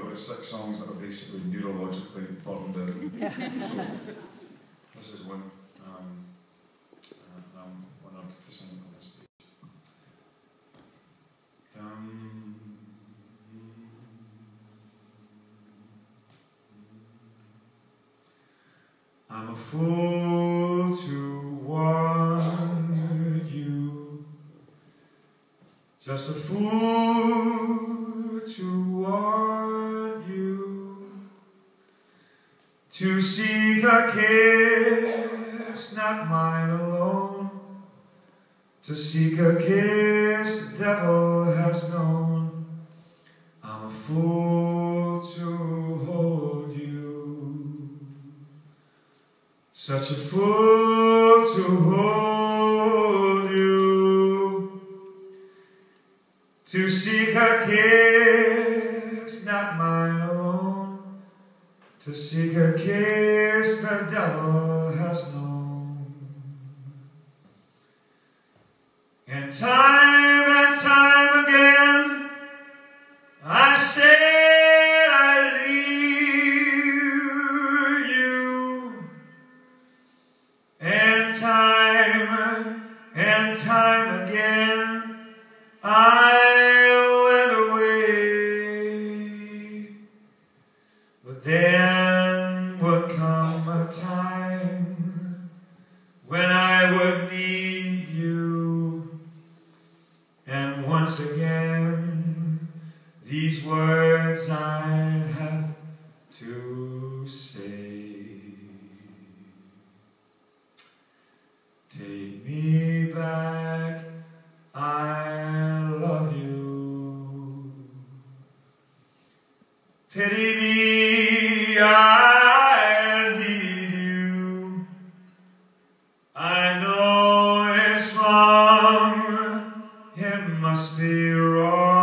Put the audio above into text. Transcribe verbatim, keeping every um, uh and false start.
about six songs that are basically neurologically burned in. Yeah. So this is one. Um, and I'm honoured to sing it on this stage. Um, I'm a fool to want you, just a fool to want you, to seek a kiss, not mine alone, to seek a kiss the devil has known. I'm a fool to hold you, such a fool to hold you, to seek a kiss, not mine alone, to seek a kiss the devil has known. And time and time again I said I leave you, and time and time again I went away. But then would come a time when I would need you, and once again these words I'd have to say. Take me back, I love you. Pity me, I need you. I know it's wrong, it must be wrong.